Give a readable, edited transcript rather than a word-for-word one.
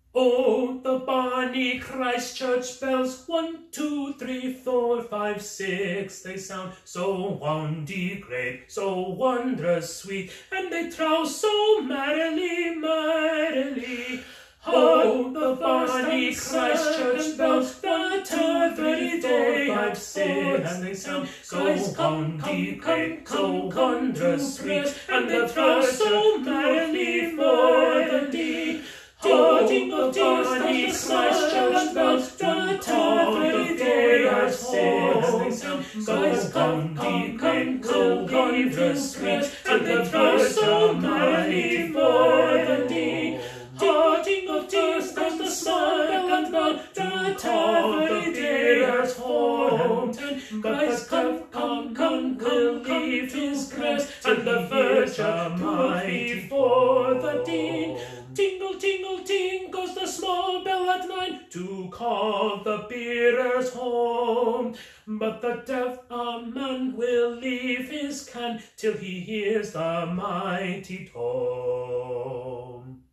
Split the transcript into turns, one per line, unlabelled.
Oh, the bonny Christchurch bells, 1, 2, 3, 4, 5, 6, they sound so wondy great, so wondrous sweet, and they trow so merrily, merrily. Oh, the bonny Christchurch bells, 1, 2, 3, 4, 5, 6, and they sound so wondy great, so wondrous sweet, and they trow so merrily for the day. Jingle, jingle, bonny Christchurch bells, 1, 2, 3, they are 6, they sound so wondy great, so wondrous sweet, and they trow so merrily for the day. Jingle, jingle, goes the small bell and bell to tell the bearers home. Christ come, will leave his crest, and the Virgin mighty for the day. Tingle, tingle, ting goes the small bell at 9 to call the bearers home. But the deaf man will leave his can till he hears the mighty tone.